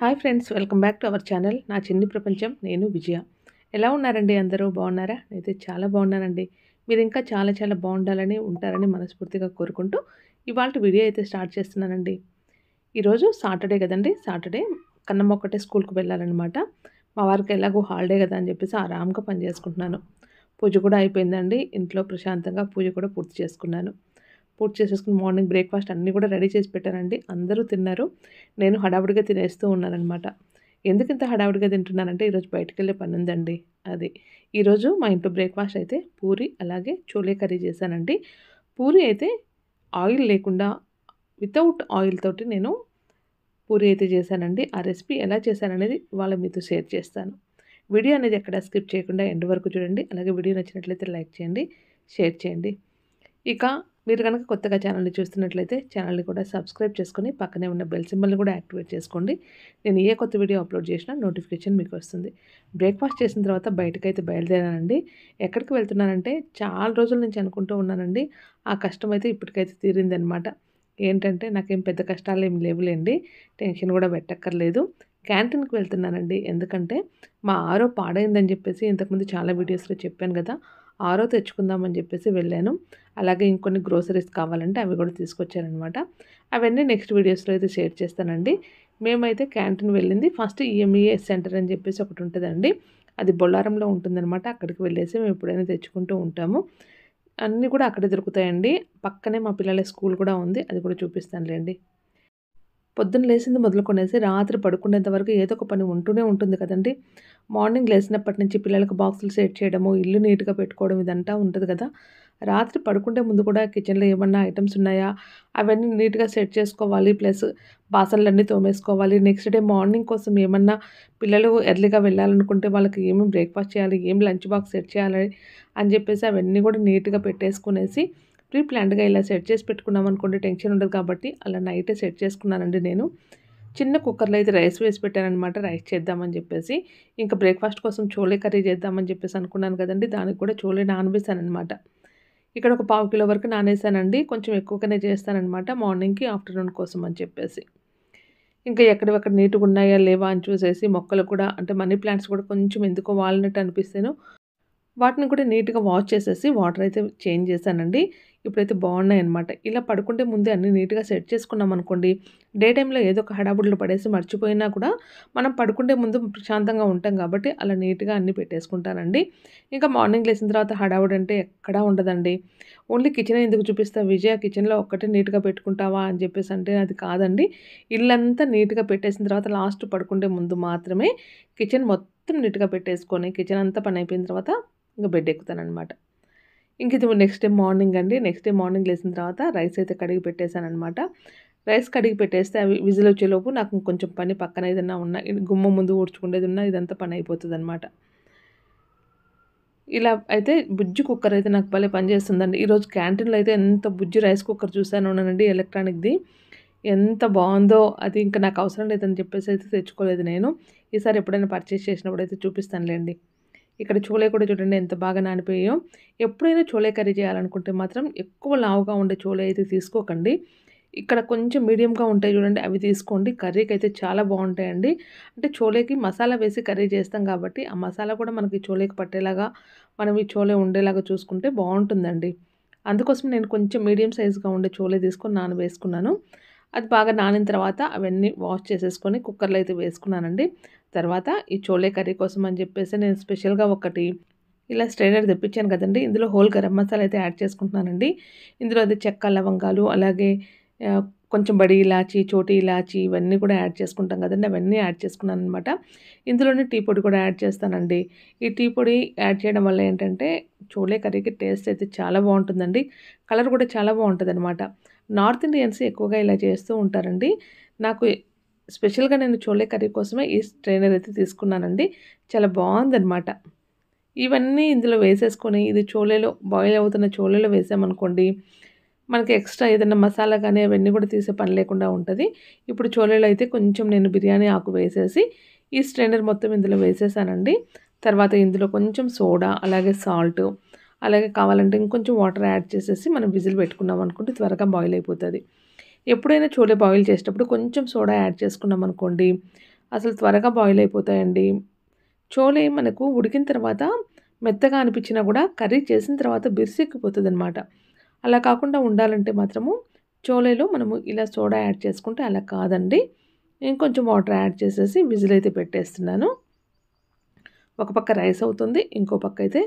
Hi friends, welcome back to our channel. నా చిన్ని ప్రపంచం. నేను విజయ. ఎలా ఉన్నారండి? అందరూ బాగున్నారా? నేనైతే చాలా బాగున్నానండి. మీరు ఇంకా చాలా చాలా బాగుండాలని ఉంటారని మనస్ఫూర్తిగా కోరుకుంటూ ఇవాళ వీడియో అయితే స్టార్ట్ చేస్తున్నానండి. ఈరోజు సాటర్డే కదండి. సాటర్డే కన్నమ్మ ఒక్కటే స్కూల్కి వెళ్ళాలన్నమాట. మా వారికి ఎలాగో హాలిడే కదా అని చెప్పేసి ఆరాంగా పని చేసుకుంటున్నాను. పూజ కూడా అయిపోయిందండి. ఇంట్లో ప్రశాంతంగా పూజ కూడా పూర్తి చేసుకున్నాను. పూర్తి చేసేసుకుని మార్నింగ్ బ్రేక్ఫాస్ట్ అన్నీ కూడా రెడీ చేసి పెట్టానండి. అందరూ తిన్నారు. నేను హడావుడిగా తినేస్తూ ఉన్నాననమాట. ఎందుకు ఇంత హడావుడిగా తింటున్నానంటే ఈరోజు బయటికెళ్ళే పని ఉందండి. అది ఈరోజు మా ఇంట్లో బ్రేక్ఫాస్ట్ అయితే పూరి అలాగే చోలే కర్రీ చేశానండి. పూరి అయితే ఆయిల్ లేకుండా వితౌట్ ఆయిల్ తోటి నేను పూరి అయితే చేశానండి. ఆ రెసిపీ ఎలా చేశాననేది ఇవాళ మీతో షేర్ చేస్తాను. వీడియో అనేది ఎక్కడ స్కిప్ చేయకుండా ఎండ్ వరకు చూడండి. అలాగే వీడియో నచ్చినట్లయితే లైక్ చేయండి, షేర్ చేయండి. ఇక మీరు కనుక కొత్తగా ఛానల్ని చూస్తున్నట్లయితే ఛానల్ని కూడా సబ్స్క్రైబ్ చేసుకొని పక్కనే ఉన్న బెల్ సింబల్ని కూడా యాక్టివేట్ చేసుకోండి. నేను ఏ కొత్త వీడియో అప్లోడ్ చేసినా నోటిఫికేషన్ మీకు వస్తుంది. బ్రేక్ఫాస్ట్ చేసిన తర్వాత బయటకైతే బయలుదేరానండి. ఎక్కడికి వెళ్తున్నానంటే చాలా రోజుల నుంచి అనుకుంటూ ఉన్నానండి. ఆ కష్టం అయితే ఇప్పటికైతే తీరిందనమాట. ఏంటంటే నాకేం పెద్ద కష్టాలు ఏమి లేవులేండి. టెన్షన్ కూడా పెట్టక్కర్లేదు. క్యాంటీన్కి వెళ్తున్నానండి. ఎందుకంటే మా ఆరో పాడైందని చెప్పేసి ఇంతకుముందు చాలా వీడియోస్లో చెప్పాను కదా. ఆరో తెచ్చుకుందామని చెప్పేసి వెళ్ళాను. అలాగే ఇంకొన్ని గ్రోసరీస్ కావాలంటే అవి కూడా తీసుకొచ్చారనమాట. అవన్నీ నెక్స్ట్ వీడియోస్లో అయితే షేర్ చేస్తానండి. మేమైతే క్యాంటీన్ వెళ్ళింది ఫస్ట్ ఈఎంఈఎస్ సెంటర్ అని చెప్పేసి ఒకటి ఉంటుందండి. అది బొల్లారంలో ఉంటుందన్నమాట. అక్కడికి వెళ్ళేసి మేము ఎప్పుడైనా తెచ్చుకుంటూ ఉంటాము. అన్నీ కూడా అక్కడే దొరుకుతాయండి. పక్కనే మా పిల్లల స్కూల్ కూడా ఉంది. అది కూడా చూపిస్తానులేండి. పొద్దున్న లేసింది మొదలుకొనేసి రాత్రి పడుకునేంత వరకు ఏదో ఒక పని ఉంటూనే ఉంటుంది కదండీ. మార్నింగ్ లేసినప్పటి నుంచి పిల్లలకు బాక్సులు సెట్ చేయడము, ఇల్లు నీట్‌గా పెట్టుకోవడం ఇదంతా ఉంటది కదా. రాత్రి పడుకుంటే ముందు కూడా కిచెన్‌లో ఏమన్నా ఐటెమ్స్ ఉన్నాయా, అవన్నీ నీట్‌గా సెట్ చేసుకోవాలి. ప్లస్ బాసనలన్నీ తోమేసుకోవాలి. నెక్స్ట్ డే మార్నింగ్ కోసం ఏమన్నా పిల్లలు ఎర్లీగా వెళ్ళాలనుకుంటే వాళ్ళకి ఏమేమి బ్రేక్‌ఫాస్ట్ చేయాలి, ఏం లంచ్ బాక్స్ సెట్ చేయాలి అని చెప్పేసి అవన్నీ కూడా నీట్‌గా పెట్టేసుకునేసి ప్రీ ప్లాన్డ్‌గా ఇలా సెట్ చేసి పెట్టుకున్నామనుకోండి టెన్షన్ ఉండదు కాబట్టి అలా నైటే సెట్ చేసుకున్నానండి నేను. చిన్న కుక్కర్‌లో అయితే రైస్ వేసి పెట్టాననమాట. రైస్ చేద్దామని చెప్పేసి. ఇంకా బ్రేక్‌ఫాస్ట్ కోసం చోలే కర్రీ చేద్దామని చెప్పేసి అనుకున్నాను కదండీ. దానికి కూడా చోలే నానబేసాననమాట. ఇక్కడ ఒక పావు కిలో వరకు నానేసానండి. కొంచెం ఎక్కువగానే చేస్తాననమాట మార్నింగ్‌కి, ఆఫ్టర్‌నూన్ కోసం అని చెప్పేసి. ఇంకా ఎక్కడివక్కడ నీట్‌గున్నాయా లేవా అని చూసేసి మొక్కలు కూడా అంటే మనీ ప్లాంట్స్ కూడా కొంచెం ఎందుకో వాలినట్టు అనిపిస్తేను వాటిని కూడా నీట్‌గా వాష్ చేసేసి వాటర్ అయితే చేంజ్ చేశానండి. ఇప్పుడైతే బాగున్నాయన్నమాట. ఇలా పడుకుంటే ముందే అన్నీ నీట్‌గా సెట్ చేసుకున్నామనుకోండి, డే టైమ్‌లో ఏదో ఒక హడావుడిలో పడేసి మర్చిపోయినా కూడా మనం పడుకుంటే ముందు ప్రశాంతంగా ఉంటాం కాబట్టి అలా నీట్‌గా అన్నీ పెట్టేసుకుంటానండి. ఇంకా మార్నింగ్ లేసిన తర్వాత హడావుడి అంటే ఎక్కడా ఉండదండి. ఓన్లీ కిచెనే ఎందుకు చూపిస్తావు విజయ కిచెన్‌లో ఒక్కటే నీట్‌గా పెట్టుకుంటావా అని చెప్పేసి అంటే అది కాదండి. ఇల్లంతా నీట్‌గా పెట్టేసిన తర్వాత లాస్ట్ పడుకుంటే ముందు మాత్రమే కిచెన్ మొత్తం నీట్‌గా పెట్టేసుకొని కిచెన్ అంతా పని అయిపోయిన తర్వాత ఇంక బెడ్ ఎక్కుతాననమాట. ఇంక ఇది నెక్స్ట్ డే మార్నింగ్ అండి. నెక్స్ట్ డే మార్నింగ్ లేసిన తర్వాత రైస్ అయితే కడిగి పెట్టేశాననమాట. రైస్ కడిగి పెట్టేస్తే అవి విజిల్ వచ్చేలోపు నాకు ఇంకొంచెం పని పక్కన ఏదన్నా ఉన్నా గుమ్మం ముందు ఊడ్చుకునేది ఉన్నా ఇదంతా పని అయిపోతదనమాట. ఇలా అయితే బుజ్జి కుక్కర్ అయితే నాకు భలే పనిచేస్తుందండి. ఈరోజు క్యాంటీన్‌లో అయితే ఎంత బుజ్జి రైస్ కుక్కర్ చూసానోనండి ఎలక్ట్రానిక్‌ది. ఎంత బావుందో అది ఇంకా నాకు అవసరం లేదని చెప్పేసి అయితే తెచ్చుకోలేదు నేను. ఈసారి ఎప్పుడైనా పర్చేస్ చేసినప్పుడైతే చూపిస్తానులెండి. ఇక్కడ చోలే కూడా చూడండి ఎంత బాగా నానిపోయాయో. ఎప్పుడైనా చోలే కర్రీ చేయాలనుకుంటే మాత్రం ఎక్కువ లావుగా ఉండే చోలే అయితే తీసుకోకండి. ఇక్కడ కొంచెం మీడియంగా ఉంటాయి చూడండి అవి తీసుకోండి. కర్రీకైతే చాలా బావుంటాయండి. అంటే చోలేకి మసాలా వేసి కర్రీ చేస్తాం కాబట్టి ఆ మసాలా కూడా మనకి చోలేకి పట్టేలాగా మనం ఈ చోలే ఉండేలాగా చూసుకుంటే బావుంటుందండి. అందుకోసం నేను కొంచెం మీడియం సైజ్‌గా ఉండే చోలే తీసుకొని నానబేసుకున్నాను. అది బాగా నానిన తర్వాత అవన్నీ వాష్ చేసేసుకొని కుక్కర్‌లో అయితే వేసుకున్నానండి. తర్వాత ఈ చోలే కర్రీ కోసం అని చెప్పేసి నేను స్పెషల్‌గా ఒకటి ఇలా స్ట్రైనర్ తెప్పించాను కదండీ! ఇందులో హోల్ గరం మసాలా అయితే యాడ్ చేసుకుంటున్నానండి. ఇందులో అది చెక్క, లవంగాలు అలాగే ఆహ్, కొంచెం బడి ఇలాచి, చోటి ఇలాచి ఇవన్నీ కూడా యాడ్ చేసుకుంటాం కదండీ! అవన్నీ యాడ్ చేసుకున్నాననమాట. ఇందులోనే టీ పొడి కూడా యాడ్ చేస్తానండి. ఈ టీ పొడి యాడ్ చేయడం వల్ల ఏంటంటే చోలే కర్రీకి టేస్ట్ అయితే చాలా బావుంటుందండి. కలర్ కూడా చాలా బావుంటదనమాట. నార్త్ ఇండియన్స్ ఎక్కువగా ఇలా చేస్తూ ఉంటారండి. నాకు స్పెషల్‌గా నేను చోలే కర్రీ కోసమే ఈ స్ట్రైనర్ అయితే తీసుకున్నానండి. చాలా బావుందనమాట. ఇవన్నీ ఇందులో వేసేసుకొని ఇది చోలేలో బాయిల్ అవుతున్న చోలేలో వేసామనుకోండి, మనకి ఎక్స్‌ట్రా ఏదైనా మసాలా గానీ అవన్నీ కూడా తీసే పని లేకుండా ఉంటది. ఇప్పుడు చోలేలో అయితే కొంచెం నేను బిర్యానీ ఆకు వేసేసి, ఈ స్ట్రైనర్ మొత్తం ఇందులో వేసేసానండి. తర్వాత ఇందులో కొంచెం సోడా, అలాగే సాల్టు, అలాగే కావాలంటే ఇంకొంచెం వాటర్ యాడ్ చేసేసి మనం విజిల్ పెట్టుకున్నామనుకోండి త్వరగా బాయిల్ అయిపోతది. ఎప్పుడైనా చోలే బాయిల్ చేసేటప్పుడు కొంచెం సోడా యాడ్ చేసుకున్నామనుకోండి, అసలు త్వరగా బాయిల్ అయిపోతాయండి. చోలే మనకు ఉడికిన తర్వాత మెత్తగా అనిపించినా కూడా కర్రీ చేసిన తర్వాత బిర్సెక్కిపోతుందనమాట. అలా కాకుండా ఉండాలంటే మాత్రము చోలేలో మనము ఇలా సోడా యాడ్ చేసుకుంటే అలా కాదండి. ఇంకొంచెం వాటర్ యాడ్ చేసేసి విజిల్ అయితే పెట్టేస్తున్నాను. ఒక పక్క రైస్ అవుతుంది. ఇంకో పక్క అయితే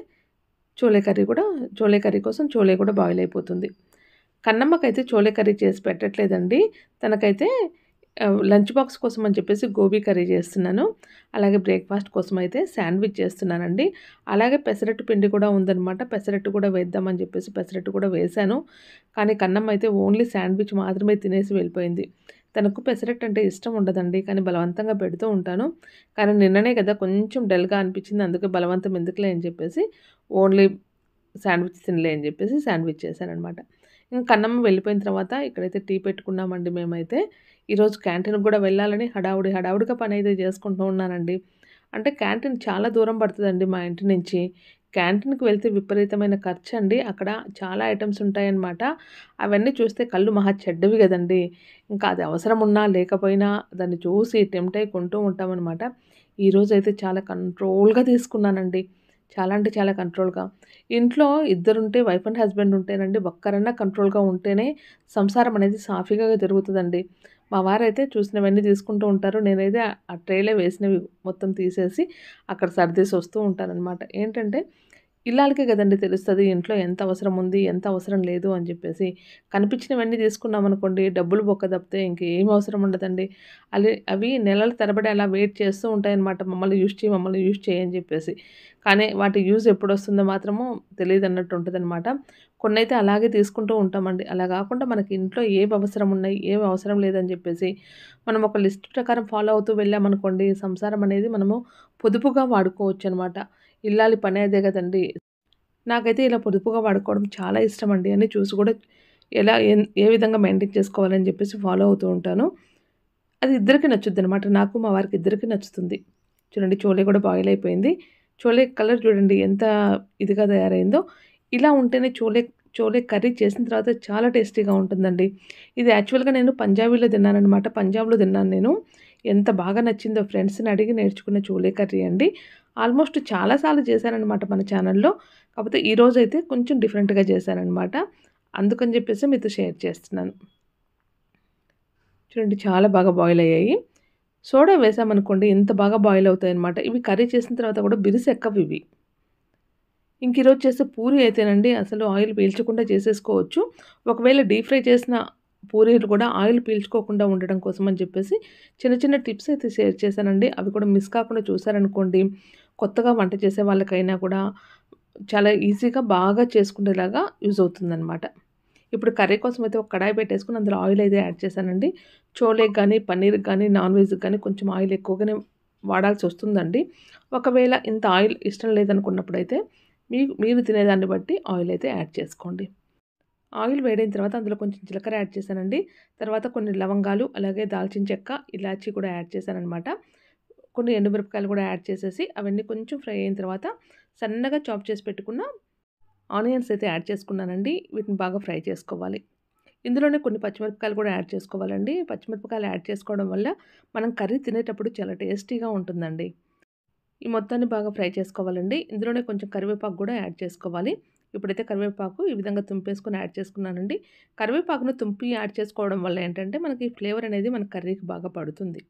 చోలే కర్రీ కోసం చోలే కూడా బాయిల్ అయిపోతుంది. కన్నమ్మకైతే చోలే కర్రీ చేసి పెట్టట్లేదండి. తనకైతే లంచ్ బాక్స్ కోసం అని చెప్పేసి గోబీ కర్రీ చేస్తున్నాను. అలాగే బ్రేక్‌ఫాస్ట్ కోసం అయితే శాండ్‌విచ్ చేస్తున్నానండి. అలాగే పెసరట్టు పిండి కూడా ఉందనమాట. పెసరట్టు కూడా వేద్దామని చెప్పేసి పెసరట్టు కూడా వేశాను. కానీ కన్నమ్మ అయితే ఓన్లీ శాండ్‌విచ్ మాత్రమే తినేసి వెళ్ళిపోయింది. తనకు పెసరట్టు అంటే ఇష్టం ఉండదండి. కానీ బలవంతంగా పెడుతూ ఉంటాను. కానీ నిన్ననే కదా కొంచెం డల్‌గా అనిపించింది. అందుకే బలవంతం ఎందుకులే అని చెప్పేసి ఓన్లీ శాండ్‌విచ్ తినలే అని చెప్పేసి శాండ్‌విచ్ చేశాననమాట. ఇంక కన్నమ్మ వెళ్ళిపోయిన తర్వాత ఇక్కడైతే టీ పెట్టుకున్నామండి మేమైతే. ఈరోజు క్యాంటీన్‌కి గూడా వెళ్ళాలని హడావుడిగా పనైతే చేసుకుంటూ ఉన్నానండి. అంటే క్యాంటీన్ చాలా దూరం పడతదండి మా ఇంటి నుంచి. క్యాంటీన్‌కి వెళ్తే విపరీతమైన ఖర్చండి. అక్కడ చాలా ఐటెమ్స్ ఉంటాయన్నమాట. అవన్నీ చూస్తే కళ్ళు మహా చెడ్డవి గదండీ! ఇంకా అది అవసరం ఉన్నా లేకపోయినా దాన్ని చూసి టెంప్ట్ అయ్యి కొంటూ ఉంటామనమాట. ఈరోజైతే చాలా కంట్రోల్‌గా తీసుకున్నానండి. చాలా అంటే చాలా కంట్రోల్‌గా. ఇంట్లో ఇద్దరుంటే వైఫ్ అండ్ హస్బెండ్ ఉంటేనండి ఒక్కరన్నా కంట్రోల్‌గా ఉంటేనే సంసారం అనేది సాఫీగా జరుగుతదండి. మా వారైతే చూసినవన్నీ తీసుకుంటూ ఉంటారు. నేనైతే ఆ ట్రేలో వేసినవి మొత్తం తీసేసి అక్కడ సర్దేసి వస్తూ ఉంటాననమాట. ఏంటంటే ఇల్లాలకే గదండీ తెలుస్తది. ఇంట్లో ఎంత అవసరం ఉంది, ఎంత అవసరం లేదు అని జెప్పేసి. కనిపించినవన్నీ తీసుకున్నామనుకోండి డబ్బులు బొక్క తప్పితే ఇంకేం అవసరం ఉండదండి. అవి నెలల తరబడి అలా వెయిట్ చేస్తూ ఉంటాయన్నమాట. మమ్మల్ని యూజ్ చెయ్యి అని జెప్పేసి. కానీ వాటి యూజ్ ఎప్పుడొస్తుందో మాత్రము తెలీదన్నట్టు ఉంటదనమాట. కొన్నైతే అలాగే తీసుకుంటూ ఉంటామండి. అలా గాకుండా మనకి ఇంట్లో ఏవి అవసరం ఉన్నాయి, ఏవి అవసరం లేదని జెప్పేసి మనం ఒక లిస్ట్ ప్రకారం ఫాలో అవుతూ వెళ్ళామనుకోండి సంసారం అనేది మనము పొదుపుగా వాడుకోవచ్చనమాట. ఇల్లాలి పనే అదే గదండీ! నాకైతే ఇలా పొదుపుగా వాడుకోవడం చాలా ఇష్టమండి. అన్నీ చూసి గూడా ఏ విధంగా మెయింటైన్ చేసుకోవాలని జెప్పేసి ఫాలో అవుతూ ఉంటాను. అది ఇద్దరికీ నచ్చుద్దనమాట. నాకు, మా వారికి ఇద్దరికీ నచ్చుతుంది. చూడండి చోలే గూడా బాయిల్ అయిపోయింది. చోలే కలర్ చూడండి ఎంత ఇదిగా తయారైందో. ఇలా ఉంటేనే చోలే కర్రీ చేసిన తర్వాత చాలా టేస్టీగా ఉంటుందండి. ఇది యాక్చువల్‌గా నేను పంజాబీలో తిన్నాననమాట. పంజాబ్‌లో తిన్నాను నేను. ఎంత బాగా నచ్చిందో ఫ్రెండ్స్‌ని అడిగి నేర్చుకున్న చోలే కర్రీ అండి. ఆల్మోస్ట్ చాలా సార్లు చేశాననమాట మన ఛానల్‌లో. కాపోతే ఈరోజైతే కొంచెం డిఫరెంట్‌గా చేశాననమాట. అందుకని జెప్పేసి మీతో షేర్ చేస్తున్నాను. చూడండి చాలా బాగా బాయిల్ అయ్యాయి. సోడా వేసామనుకోండి ఎంత బాగా బాయిల్ అవుతాయన్నమాట. ఇవి కర్రీ చేసిన తర్వాత కూడా బిరుసెక్కవివి. ఈరోజు చేసే పూరి అయితేనండి అసలు ఆయిల్ పీల్చకుండా చేసేసుకోవచ్చు. ఒకవేళ డీప్ ఫ్రై చేసిన పూరీలు కూడా ఆయిల్ పీల్చుకోకుండా ఉండడం కోసం అని చెప్పేసి చిన్న చిన్న టిప్స్ అయితే షేర్ చేశానండి. అవి కూడా మిస్ కాకుండా చూసారనుకోండి, కొత్తగా వంట చేసే వాళ్ళకైనా కూడా చాలా ఈజీగా బాగా చేసుకునేలాగా యూజ్ అవుతుందనమాట. ఇప్పుడు కర్రీ కోసం అయితే ఒక కడాయి పెట్టేసుకొని అందులో ఆయిల్ అయితే యాడ్ చేశానండి. చోలేకి గానీ, పన్నీర్‌కి గానీ, నాన్ వెజ్‌కి గానీ కొంచెం ఆయిల్ ఎక్కువగానే వాడాల్సొస్తుందండి. ఒకవేళ ఇంత ఆయిల్ ఇష్టం లేదనుకున్నప్పుడైతే మీరు తినేదాన్ని బట్టి ఆయిల్ అయితే యాడ్ చేసుకోండి. ఆయిల్ వేడైన తర్వాత అందులో కొంచెం జీలకర్ర యాడ్ చేశానండి. తర్వాత కొన్ని లవంగాలు, అలాగే దాల్చిన చెక్క, ఇలాచీ కూడా యాడ్ చేశాననమాట. కొన్ని ఎండుమిరపకాయలు కూడా యాడ్ చేసేసి అవన్నీ కొంచెం ఫ్రై అయిన తర్వాత సన్నగా చాప్ చేసి పెట్టుకున్న ఆనియన్స్ అయితే యాడ్ చేసుకున్నానండి. వీటిని బాగా ఫ్రై చేసుకోవాలి. ఇందులోనే కొన్ని పచ్చిమిరపకాయలు కూడా యాడ్ చేసుకోవాలండి. పచ్చిమిరపకాయలు యాడ్ చేసుకోవడం వల్ల మనం కర్రీ తినేటప్పుడు చాలా టేస్టీగా ఉంటుందండి. ఈ మొత్తాన్ని బాగా ఫ్రై చేసుకోవాలండి. ఇందులోనే కొంచెం కరివేపాకు కూడా యాడ్ చేసుకోవాలి. ఇప్పుడైతే కరివేపాకు ఈ విధంగా తుంపేసుకొని యాడ్ చేసుకున్నానండి. కరివేపాకును తుంపి యాడ్ చేసుకోవడం వల్ల ఏంటంటే మనకి ఫ్లేవర్ అనేది మన కర్రీకి బాగా పడుతుంది.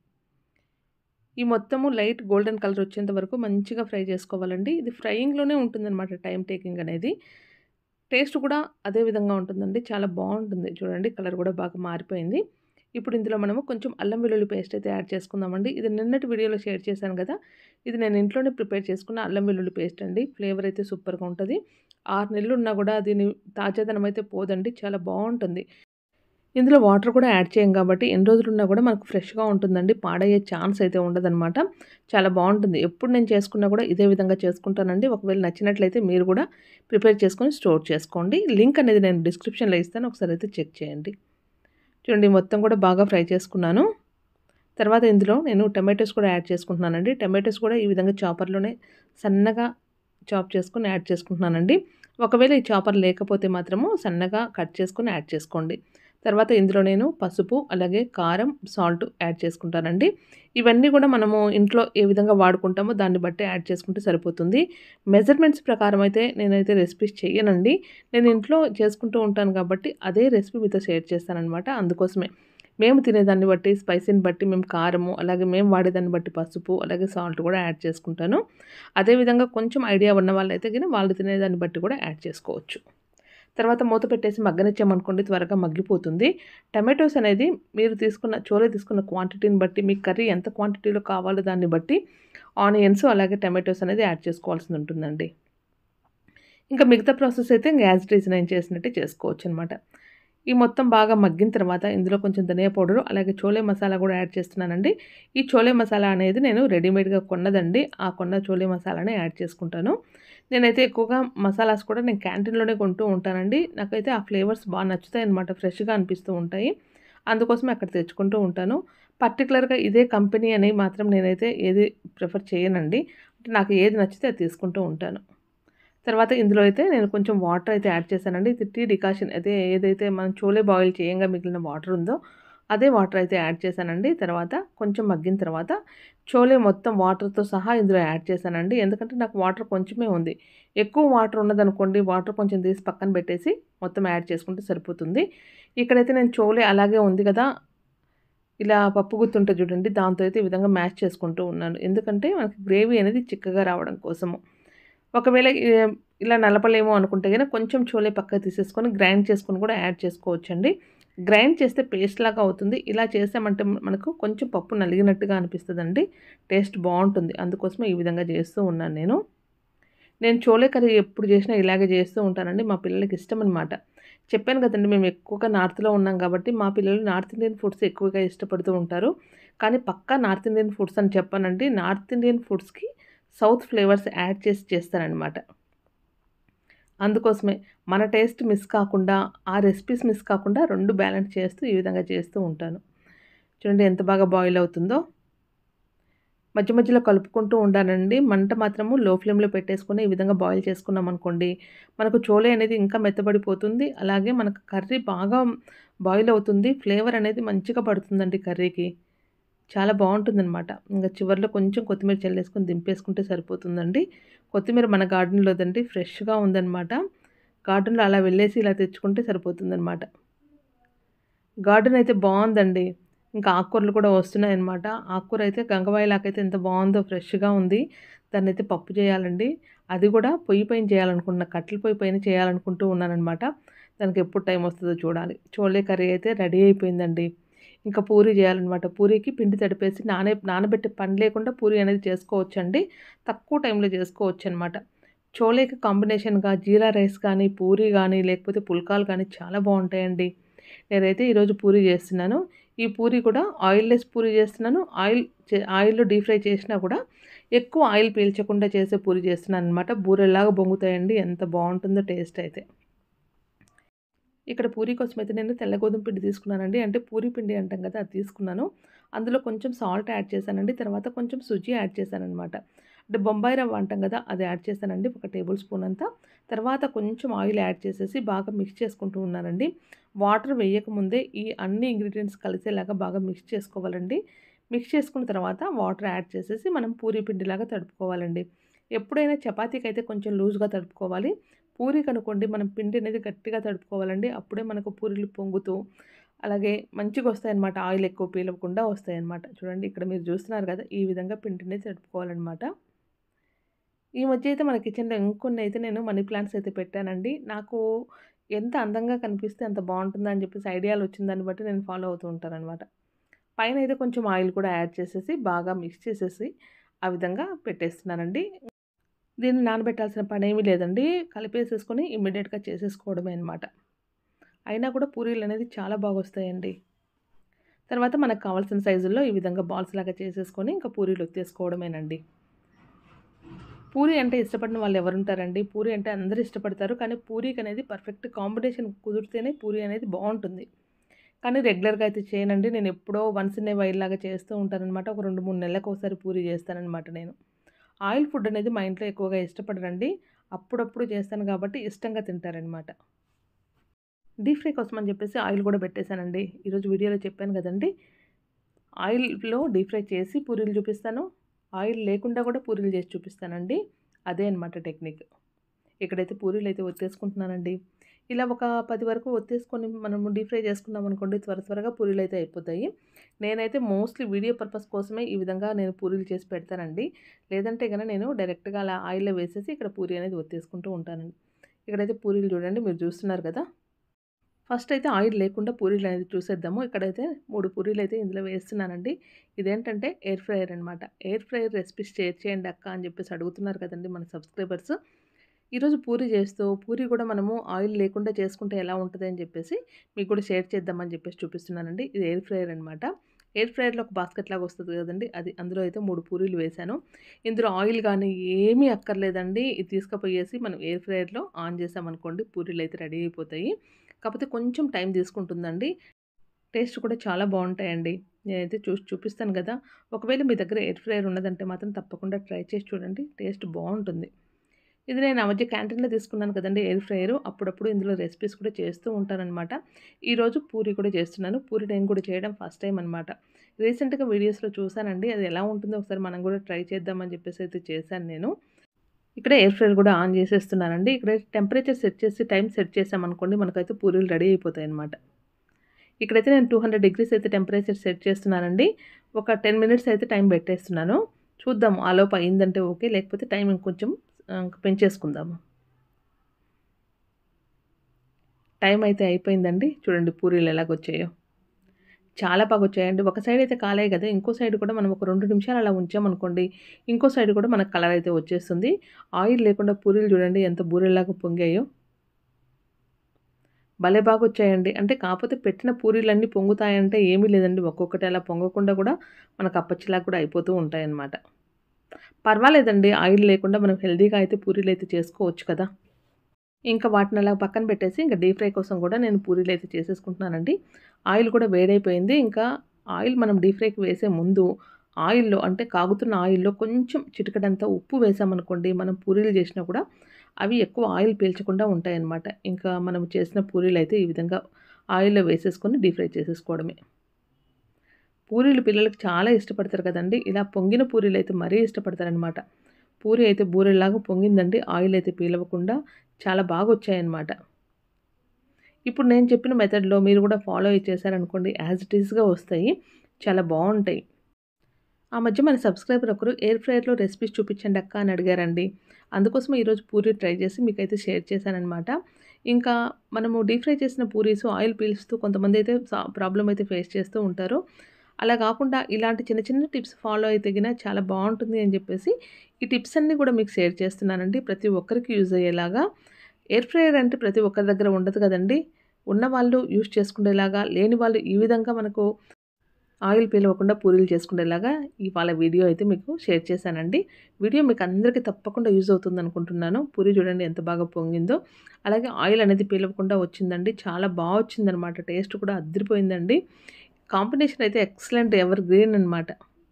ఈ మొత్తము లైట్ గోల్డెన్ కలర్ వచ్చేంత వరకు మంచిగా ఫ్రై చేసుకోవాలండి. ఇది ఫ్రైయింగ్‌లోనే ఉంటుందనమాట టైమ్ టేకింగ్ అనేది. టేస్ట్ కూడా అదే విధంగా ఉంటుందండి. చాలా బావుంటుంది. చూడండి కలర్ కూడా బాగా మారిపోయింది. ఇప్పుడు ఇందులో మనము కొంచెం అల్లం వెల్లుల్లి పేస్ట్ అయితే యాడ్ చేసుకుందామండి. ఇది నిన్నటి వీడియోలో షేర్ చేశాను గదా! ఇది నేను ఇంట్లోనే ప్రిపేర్ చేసుకున్న అల్లం వెల్లుల్లి పేస్ట్ అండి. ఫ్లేవర్ అయితే సూపర్‌గా ఉంటది. 6 నెలలున్నా గూడా దీని తాజాదనం అయితే పోదండి. చాలా బావుంటుంది. ఇందులో వాటర్ కూడా యాడ్ చేయం కాబట్టి ఎన్ని రోజులున్నా కూడా మనకు ఫ్రెష్‌గా ఉంటుందండి. పాడయ్యే ఛాన్స్ అయితే ఉండదనమాట. చాలా బావుంటుంది. ఎప్పుడు నేను చేసుకున్నా కూడా ఇదే విధంగా చేసుకుంటానండి. ఒకవేళ నచ్చినట్లయితే మీరు కూడా ప్రిపేర్ చేసుకొని స్టోర్ చేసుకోండి. లింక్ అనేది నేను డిస్క్రిప్షన్‌లో ఇస్తాను. ఒకసారి అయితే చెక్ చేయండి. చూడండి మొత్తం కూడా బాగా ఫ్రై చేసుకున్నాను. తర్వాత ఇందులో నేను టమాటోస్ కూడా యాడ్ చేసుకుంటున్నానండి. టమాటోస్ కూడా ఈ విధంగా చాపర్‌లోనే సన్నగా చాప్ చేసుకొని యాడ్ చేసుకుంటున్నానండి. ఒకవేళ ఈ చాపర్ లేకపోతే మాత్రము సన్నగా కట్ చేసుకొని యాడ్ చేసుకోండి. తర్వాత ఇందులో నేను పసుపు, అలాగే కారం, సాల్ట్ యాడ్ చేసుకుంటానండి. ఇవన్నీ కూడా మనము ఇంట్లో ఏ విధంగా వాడుకుంటామో దాన్ని బట్టి యాడ్ చేసుకుంటే సరిపోతుంది. మెజర్‌మెంట్స్ ప్రకారం అయితే నేనైతే రెసిపీస్ చెయ్యనండి. నేను ఇంట్లో చేసుకుంటూ ఉంటాను కాబట్టి అదే రెసిపీ మీతో షేర్ చేస్తాననమాట. అందుకోసమే. మేము తినేదాన్ని బట్టి, స్పైసీని బట్టి మేము కారము, అలాగే మేము వాడేదాన్ని బట్టి పసుపు, అలాగే సాల్ట్ కూడా యాడ్ చేసుకుంటాను. అదే విధంగా కొంచెం ఐడియా ఉన్న వాళ్ళైతే గిన వాళ్ళు తినేదాన్ని బట్టి కూడా యాడ్ చేసుకోవచ్చు. తర్వాత మూత పెట్టేసి మగ్గనిచ్చామనుకోండి త్వరగా మగ్గిపోతుంది. టమాటోస్ అనేది మీరు తీసుకున్న తీసుకున్న క్వాంటిటీని బట్టి, మీకు కర్రీ ఎంత క్వాంటిటీలో కావాలో దాన్ని బట్టి ఆనియన్స్ అలాగే టమాటోస్ అనేది యాడ్ చేసుకోవాల్సి ఉంటుందండి. ఇంకా మిగతా ప్రాసెస్ అయితే యాజ్ ఇట్ ఈజ్ నేను చేసినట్టే చేసుకోవచ్చనమాట. ఈ మొత్తం బాగా మగ్గిన తర్వాత ఇందులో కొంచెం ధనియా పౌడరు, అలాగే చోలే మసాలా కూడా యాడ్ చేస్తున్నానండి. ఈ చోలే మసాలా అనేది నేను రెడీమేడ్‌గా కొన్నదండి. ఆ కొన్న చోలే మసాలానే యాడ్ చేసుకుంటాను. నేనైతే ఎక్కువగా మసాలాస్ కూడా నేను క్యాంటీన్‌లోనే కొంటూ ఉంటానండి. నాకైతే ఆ ఫ్లేవర్స్ నచ్చుతాయన్నమాట. ఫ్రెష్‌గా అనిపిస్తూ ఉంటాయి. అందుకోసమే అక్కడ తెచ్చుకుంటూ ఉంటాను. పర్టిక్యులర్‌గా ఇదే కంపెనీ అని మాత్రం నేనైతే ఏది ప్రిఫర్ చేయనండి. అంటే నాకు ఏది నచ్చితే అది తీసుకుంటూ ఉంటాను. తర్వాత ఇందులో అయితే నేను కొంచెం వాటర్ అయితే యాడ్ చేశానండి. ఇది టీ డికాషన్ అదే ఏదైతే మనం చోలే బాయిల్ చేయంగా మిగిలిన వాటర్ ఉందో, అదే వాటర్ అయితే యాడ్ చేశానండి. తర్వాత కొంచెం మగ్గిన తర్వాత చోలే మొత్తం వాటర్‌తో సహా ఇందులో యాడ్ చేశానండి. ఎందుకంటే నాకు వాటర్ కొంచెమే ఉంది. ఎక్కువ వాటర్ ఉన్నదనుకోండి, వాటర్ కొంచెం తీసి పక్కన పెట్టేసి మొత్తం యాడ్ చేసుకుంటే సరిపోతుంది. ఇక్కడైతే నేను చోలే అలాగే ఉంది కదా! ఇలా పప్పు గుత్తుంటది చూడండి, దాంతో అయితే ఈ విధంగా మ్యాష్ చేసుకుంటూ ఉన్నాను. ఎందుకంటే మనకి గ్రేవీ అనేది చిక్కగా రావడం కోసము. ఒకవేళ ఇలా నలపలేము అనుకుంటే గనక కొంచెం చోలే పక్కకు తీసేసుకొని గ్రైండ్ చేసుకొని కూడా యాడ్ చేసుకోవచ్చండి. గ్రైండ్ చేస్తే పేస్ట్ లాగా అవుతుంది. ఇలా చేసామంటే మనకు కొంచెం పప్పు నలిగినట్టుగా అనిపిస్తదండి. టేస్ట్ బావుంటుంది. అందుకోసమే ఈ విధంగా చేస్తూ ఉన్నాను నేను. నేను చోలే కర్రీ ఎప్పుడు చేసినా ఇలాగే చేస్తూ ఉంటానండి. మా పిల్లలకి ఇష్టమనమాట. చెప్పాను కదండీ! మేము ఎక్కువగా నార్త్‌లో ఉన్నాం కాబట్టి మా పిల్లలు నార్త్ ఇండియన్ ఫుడ్స్ ఎక్కువగా ఇష్టపడుతూ ఉంటారు. కానీ పక్కా నార్త్ ఇండియన్ ఫుడ్స్ అని చెప్పనండి. నార్త్ ఇండియన్ ఫుడ్స్‌కి సౌత్ ఫ్లేవర్స్ యాడ్ చేసి చేస్తాననమాట. అందుకోసమే మన టేస్ట్ మిస్ కాకుండా, ఆ రెసిపీస్ మిస్ కాకుండా 2 బ్యాలెన్స్ చేస్తూ ఈ విధంగా చేస్తూ ఉంటాను. చూడండి ఎంత బాగా బాయిల్ అవుతుందో. మధ్య మధ్యలో కలుపుకుంటూ ఉండాలండి. మంట మాత్రము లో ఫ్లేమ్‌లో పెట్టేసుకొని ఈ విధంగా బాయిల్ చేసుకున్నామనుకోండి, మనకు చోలే అనేది ఇంకా మెత్తబడిపోతుంది. అలాగే మనకు కర్రీ బాగా బాయిల్ అవుతుంది. ఫ్లేవర్ అనేది మంచిగా పడుతుందండి కర్రీకి. చాలా బావుంటుందనమాట. ఇంగ చివర్లో కొంచెం కొత్తిమీర చల్లేసుకొని దింపేసుకుంటే సరిపోతుందండి. కొత్తిమీర మన గార్డెన్‌లోదండి. ఫ్రెష్‌గా ఉందనమాట. గార్డెన్‌లో అలా వెళ్ళేసి ఇలా తెచ్చుకుంటే సరిపోతుందనమాట. గార్డెన్ అయితే బావుందండి. ఇంకా ఆకుకూరలు కూడా వస్తున్నాయన్నమాట. ఆకుకూర అయితే గంగవాయిలాకైతే ఎంత బావుందో ఫ్రెష్‌గా ఉంది. దాన్నైతే పప్పు చేయాలండి. అది కూడా పొయ్యి పైన చేయాలనుకుంటున్నా. కట్టెల పొయ్యి పైన చేయాలనుకుంటూ ఉన్నాననమాట. దానికి ఎప్పుడు టైం వస్తదో చూడాలి. చోలే కర్రీ అయితే రెడీ అయిపోయిందండి. ఇంకా పూరి చేయాలనమాట. పూరీకి పిండి తడిపేసి నానబెట్టే పని లేకుండా పూరి అనేది చేసుకోవచ్చండి. తక్కువ టైంలో చేసుకోవచ్చనమాట. చోలేకి కాంబినేషన్‌గా జీరా రైస్ కానీ, పూరి గానీ, లేకపోతే పుల్కాలు గానీ చాలా బావుంటాయండి. నేనైతే ఈరోజు పూరి చేస్తున్నాను. ఈ పూరి కూడా ఆయిల్లెస్ పూరి చేస్తున్నాను. ఆయిల్‌లో డీప్ ఫ్రై చేసినా కూడా ఎక్కువ ఆయిల్ పీల్చకుండా చేసే పూరి చేస్తున్నాననమాట. బూరెల్లాగా పొంగుతాయండి. ఎంత బావుంటుందో టేస్ట్ అయితే. ఇక్కడ పూరి కోసమైతే నేను తెల్ల గోధుమ పిండి తీసుకున్నానండి. అంటే పూరి పిండి అంటాం కదా! అది తీసుకున్నాను. అందులో కొంచెం సాల్ట్ యాడ్ చేశానండి. తర్వాత కొంచెం సుజి యాడ్ చేశాననమాట. అంటే బొంబాయి రవ్వ అంటాం కదా! అది యాడ్ చేశానండి. ఒక టేబుల్ స్పూన్ అంతా. తర్వాత కొంచెం ఆయిల్ యాడ్ చేసేసి బాగా మిక్స్ చేసుకుంటూ ఉన్నానండి. వాటర్ వేయకముందే ఈ అన్ని ఇంగ్రీడియెంట్స్ కలిసేలాగా బాగా మిక్స్ చేసుకోవాలండి. మిక్స్ చేసుకున్న తర్వాత వాటర్ యాడ్ చేసేసి మనం పూరి పిండిలాగా తడుపుకోవాలండి. ఎప్పుడైనా చపాతీకైతే కొంచెం లూజ్‌గా తడుపుకోవాలి. పూరీకనుకోండి మనం పిండి అనేది గట్టిగా తడుపుకోవాలండి. అప్పుడే మనకు పూరీలు పొంగుతూ, అలాగే మంచిగొస్తాయన్నమాట. ఆయిల్ ఎక్కువ పీలవకుండా వస్తాయన్నమాట. చూడండి ఇక్కడ మీరు చూస్తున్నారు కదా! ఈ విధంగా పిండిని తడుపుకోవాలన్నమాట. ఈ మధ్య అయితే మన కిచెన్‌లో ఇంకొన్నైతే నేను మనీ ప్లాంట్స్ అయితే పెట్టానండి. నాకు ఎంత అందంగా కనిపిస్తే అంత బావుంటుందా అని చెప్పేసి ఐడియాలొచ్చిన దాన్ని బట్టి నేను ఫాలో అవుతూ ఉంటానన్నమాట. పైనైతే కొంచెం ఆయిల్ కూడా యాడ్ చేసేసి, బాగా మిక్స్ చేసేసి, ఆ విధంగా పెట్టేస్తున్నానండి. దీన్ని నానబెట్టాల్సిన పనేమీ లేదండి. కలిపేసేసుకొని ఇమ్మీడియేట్‌గా చేసేసుకోవడమే అనమాట. అయినా కూడా పూరీలనేది చాలా బాగొస్తాయండి. తర్వాత మనకు కావాల్సిన సైజుల్లో ఈ విధంగా బాల్స్ లాగా చేసేసుకొని ఇంకా పూరీలు ఒత్తేసుకోవడమేనండి. పూరి అంటే ఇష్టపడని వాళ్ళు ఎవరుంటారండి? పూరి అంటే అందరూ ఇష్టపడతారు. కానీ పూరీకనేది పర్ఫెక్ట్ కాంబినేషన్ కుదిరితేనే పూరి అనేది బావుంటుంది. కానీ రెగ్యులర్‌గా అయితే చేయనండి. నేను ఎప్పుడో వన్స్ ఇన్ ఎ వైల్ లాగా చేస్తూ ఉంటాననమాట. ఒక 2, 3 నెలలకోసారి పూరి చేస్తాననమాట నేను. ఆయిల్ ఫుడ్ అనేది మా ఇంట్లో ఎక్కువగా ఇష్టపడరండి. అప్పుడప్పుడు చేస్తాను కాబట్టి ఇష్టంగా తింటారనమాట. డీప్ ఫ్రై కోసం అని చెప్పేసి ఆయిల్ కూడా పెట్టేశానండి. ఈరోజు వీడియోలో చెప్పాను కదండి, ఆయిల్‌లో డీప్ ఫ్రై చేసి పూరీలు చూపిస్తాను. ఆయిల్ లేకుండా కూడా పూరీలు చేసి చూపిస్తానండి. అదే అనమాట టెక్నిక్. ఇక్కడైతే పూరీలైతే ఒత్తేసుకుంటున్నానండి. ఇలా ఒక 10 వరకు ఒత్తేసుకొని మనము డీప్ ఫ్రై చేసుకున్నామనుకోండి, త్వరగా పూరీలైతే అయిపోతాయి. నేనైతే మోస్ట్‌లీ వీడియో పర్పస్ కోసమే ఈ విధంగా నేను పూరీలు చేసి పెడతానండి. లేదంటే గన నేను డైరెక్ట్‌గా అలా ఆయిల్‌లో వేసేసి ఇక్కడ పూరీ అనేది ఒత్తేసుకుంటూ ఉంటానండి. ఇక్కడైతే పూరీలు చూడండి, మీరు చూస్తున్నారు కదా! ఫస్ట్ అయితే ఆయిల్ లేకుండా పూరీలు అనేది చూసేద్దాము. ఇక్కడైతే 3 పూరీలైతే ఇందులో వేస్తున్నానండి. ఇదేంటంటే ఎయిర్ ఫ్రైయర్ అనమాట. ఎయిర్ ఫ్రైయర్ రెసిపీస్ షేర్ చేయండి అక్క అని చెప్పేసి అడుగుతున్నారు కదండీ మన సబ్స్క్రైబర్స్. ఈరోజు పూరీ చేస్తూ, పూరీ కూడా మనము ఆయిల్ లేకుండా చేసుకుంటే ఎలా ఉంటది అని చెప్పేసి మీకు కూడా షేర్ చేద్దామని చెప్పేసి చూపిస్తున్నానండి. ఇది ఎయిర్ ఫ్రైయర్ అనమాట. ఎయిర్ ఫ్రైయర్‌లో ఒక బాస్కెట్ లాగా వస్తది కదండీ! అది. అందులో అయితే 3 పూరీలు వేశాను. ఇందులో ఆయిల్ గానీ ఏమీ అక్కర్లేదండి. ఇది తీసుకపోయేసి మనం ఎయిర్ ఫ్రైయర్‌లో ఆన్ చేసామనుకోండి, పూరీలైతే రెడీ అయిపోతాయి. కాకపోతే కొంచెం టైం తీసుకుంటుందండి. టేస్ట్ కూడా చాలా బావుంటాయండి. నేనైతే చూసి చూపిస్తాను గదా! ఒకవేళ మీ దగ్గర ఎయిర్ ఫ్రైయర్ ఉన్నదంటే మాత్రం తప్పకుండా ట్రై చేసి చూడండి. టేస్ట్ బావుంటుంది. ఇది నేను ఆ మధ్య క్యాంటీన్‌లో తీసుకున్నాను కదండీ ఎయిర్ ఫ్రైయరు. అప్పుడప్పుడు ఇందులో రెసిపీస్ కూడా చేస్తూ ఉంటాననమాట. ఈరోజు పూరి కూడా చేస్తున్నాను. పూరి నేను కూడా చేయడం ఫస్ట్ టైమ్ అనమాట. రీసెంట్‌గా వీడియోస్‌లో చూసానండి. అది ఎలా ఉంటుందో ఒకసారి మనం కూడా ట్రై చేద్దామని చెప్పేసి అయితే చేశాను నేను. ఇక్కడ ఎయిర్ ఫ్రైయర్ కూడా ఆన్ చేసేస్తున్నానండి. ఇక్కడ టెంపరేచర్ సెట్ చేసి, టైం సెట్ చేసామనుకోండి, మనకైతే పూరీలు రెడీ అయిపోతాయన్నమాట. ఇక్కడైతే నేను 200 డిగ్రీస్ అయితే టెంపరేచర్ సెట్ చేస్తున్నానండి. ఒక 10 మినిట్స్ అయితే టైం పెట్టేస్తున్నాను. చూద్దాం ఆలోపు అయిందంటే ఓకే. లేకపోతే టైం ఇంకొంచెం పెంచేసుకుందాము. టైం అయితే అయిపోయిందండి. చూడండి పూరీలు ఎలాగొచ్చాయో. చాలా బాగొచ్చాయండి. ఒక సైడ్ అయితే కాలాయి గదా! ఇంకో సైడ్ కూడా మనం ఒక 2 నిమిషాలు అలా ఉంచామనుకోండి, ఇంకో సైడ్ కూడా మనకు కలర్ అయితే వచ్చేస్తుంది. ఆయిల్ లేకుండా పూరీలు చూడండి ఎంత బూరెల్లాగా పొంగాయో. భలే బాగొచ్చాయండి. అంటే కాపోతే పెట్టిన పూరీలన్నీ పొంగుతాయంటే ఏమీ లేదండి. ఒక్కొక్కటి అలా పొంగకుండా కూడా మనకు అప్పచ్చులాగా కూడా అయిపోతూ ఉంటాయన్నమాట. పర్వాలేదండి. ఆయిల్ లేకుండా మనం హెల్తీగా అయితే పూరీలైతే చేసుకోవచ్చు కదా! ఇంకా వాటిని అలా పక్కన పెట్టేసి ఇంకా డీప్ ఫ్రై కోసం కూడా నేను పూరీలైతే చేసేసుకుంటున్నానండి. ఆయిల్ కూడా వేడైపోయింది. ఇంకా ఆయిల్ మనం డీప్ ఫ్రైకి వేసే ముందు ఆయిల్‌లో అంటే కాగుతున్న ఆయిల్‌లో కొంచెం చిటికెడంత ఉప్పు వేసామనుకోండి, మనం పూరీలు చేసినా కూడా అవి ఎక్కువ ఆయిల్ పీల్చకుండా ఉంటాయన్నమాట. ఇంకా మనం చేసిన పూరీలైతే ఈ విధంగా ఆయిల్‌లో వేసేసుకొని డీప్ ఫ్రై చేసేసుకోవడమే. పూరీలు పిల్లలకి చాలా ఇష్టపడతారు కదండీ! ఇలా పొంగిన పూరీలైతే మరీ ఇష్టపడతారనమాట. పూరి అయితే బూరెల్లాగా పొంగిందండి. ఆయిల్ అయితే పీలవకుండా చాలా బాగొచ్చాయన్నమాట. ఇప్పుడు నేను చెప్పిన మెథడ్‌లో మీరు కూడా ఫాలో చేశారనుకోండి, యాజ్ ఇట్ ఈస్‌గా వస్తాయి. చాలా బావుంటాయి. ఆ మధ్య మన సబ్స్క్రైబర్ ఒకరు ఎయిర్ ఫ్రైయర్‌లో రెసిపీస్ చూపించండి అక్క అని అడిగారండి. అందుకోసమే ఈరోజు పూరి ట్రై చేసి మీకైతే షేర్ చేశాననమాట. ఇంకా మనము డీప్ ఫ్రై చేసిన పూరీస్ ఆయిల్ పీలుస్తూ కొంతమందైతే ప్రాబ్లమ్ అయితే ఫేస్ చేస్తూ ఉంటారు. అలా కాకుండా ఇలాంటి చిన్న చిన్న టిప్స్ ఫాలో అయితే గిన చాలా బావుంటుంది అని చెప్పేసి ఈ టిప్స్ అన్నీ కూడా మీకు షేర్ చేస్తున్నానండి. ప్రతి ఒక్కరికి యూజ్ అయ్యేలాగా. ఎయిర్ ఫ్రైయర్ అంటే ప్రతి ఒక్కరి దగ్గర ఉండదు కదండీ! ఉన్నవాళ్ళు యూజ్ చేసుకునేలాగా, లేని వాళ్ళు ఈ విధంగా మనకు ఆయిల్ పీలవకుండా పూరీలు చేసుకునేలాగా ఇవాళ వీడియో అయితే మీకు షేర్ చేశానండి. వీడియో మీకు అందరికీ తప్పకుండా యూజ్ అవుతుందనుకుంటున్నాను. పూరి చూడండి ఎంత బాగా పొంగిందో. అలాగే ఆయిల్ అనేది పీలవకుండా వచ్చిందండి. చాలా బా వచ్చిందనమాట. టేస్ట్ కూడా అదిరిపోయిందండి. కాంబినేషన్ అయితే ఎక్సలెంట్ ఎవర్ గ్రీన్ అనమాట.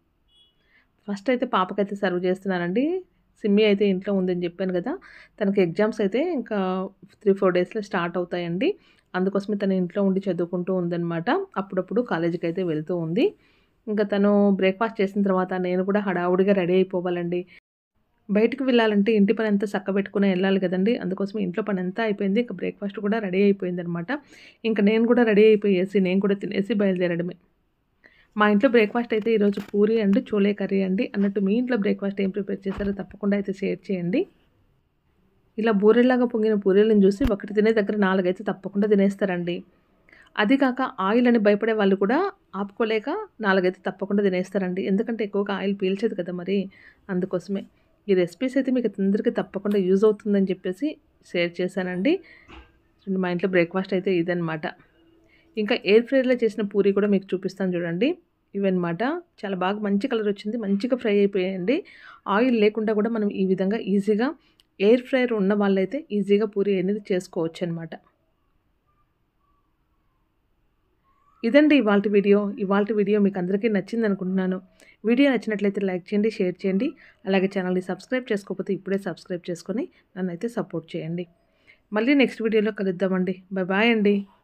ఫస్ట్ అయితే పాపకైతే సర్వ్ చేస్తున్నానండి. సిమ్మీ అయితే ఇంట్లో ఉందని చెప్పాను కదా! తనకి ఎగ్జామ్స్ అయితే ఇంకా 3, 4 డేస్‌లో స్టార్ట్ అవుతాయండి. అందుకోసమే తను ఇంట్లో ఉండి చదువుకుంటూ ఉందనమాట. అప్పుడప్పుడు కాలేజీకైతే వెళ్తూ ఉంది. ఇంకా తను బ్రేక్‌ఫాస్ట్ చేసిన తర్వాత నేను కూడా హడావుడిగా రెడీ అయిపోవాలండి. బయటికి వెళ్ళాలంటే ఇంటి పనంతా చక్కబెట్టుకొని ఎళ్ళాలి కదండీ! అందుకోసమే ఇంట్లో పనంతా అయిపోయింది. ఇంక బ్రేక్‌ఫాస్ట్ కూడా రెడీ అయిపోయిందనమాట. ఇంక నేను కూడా రెడీ అయిపోయేసి నేను కూడా తినేసి బయలుదేరడమే. మా ఇంట్లో బ్రేక్‌ఫాస్ట్ అయితే ఈరోజు పూరి అండ్ చోలే కర్రీ అండి. అన్నట్టు మీ ఇంట్లో బ్రేక్‌ఫాస్ట్ ఏం ప్రిపేర్ చేశారో తప్పకుండా అయితే షేర్ చేయండి. ఇలా బూరెల్లాగా పొంగిన పూరీలను చూసి ఒకటి తినే దగ్గర 4 అయితే తప్పకుండా తినేస్తారండి. అది కాక ఆయిల్ అని భయపడే వాళ్ళు కూడా ఆపుకోలేక 4 అయితే తప్పకుండా తినేస్తారండి. ఎందుకంటే ఎక్కువగా ఆయిల్ పీల్చదు కదా మరి. అందుకోసమే. ఈ రెసిపీస్ అయితే మీకు అందరికీ తప్పకుండా యూజ్ అవుతుందని చెప్పేసి షేర్ చేశానండి. మా ఇంట్లో బ్రేక్‌ఫాస్ట్ అయితే ఇదనమాట. ఇంకా ఎయిర్ ఫ్రైయర్‌లో చేసిన పూరి కూడా మీకు చూపిస్తాను చూడండి. ఇవన్నమాట. చాలా బాగా మంచి కలర్ వచ్చింది. మంచిగా ఫ్రై అయిపోయాయండి. ఆయిల్ లేకుండా కూడా మనం ఈ విధంగా ఈజీగా ఎయిర్ ఫ్రైయర్ ఉన్న వాళ్ళైతే ఈజీగా పూరి అనేది చేసుకోవచ్చనమాట. ఇదండి ఇవాల్టి వీడియో. ఇవాల్టి వీడియో మీకు అందరికీ నచ్చిందనుకుంటున్నాను. వీడియో నచ్చినట్లయితే లైక్ చేయండి, షేర్ చేయండి. అలాగే ఛానల్‌ని సబ్స్క్రైబ్ చేసుకోకపోతే ఇప్పుడే సబ్స్క్రైబ్ చేసుకొని నన్నైతే సపోర్ట్ చేయండి. మళ్ళీ నెక్స్ట్ వీడియోలో కలుద్దామండి. బాయ్ బాయ్ అండి.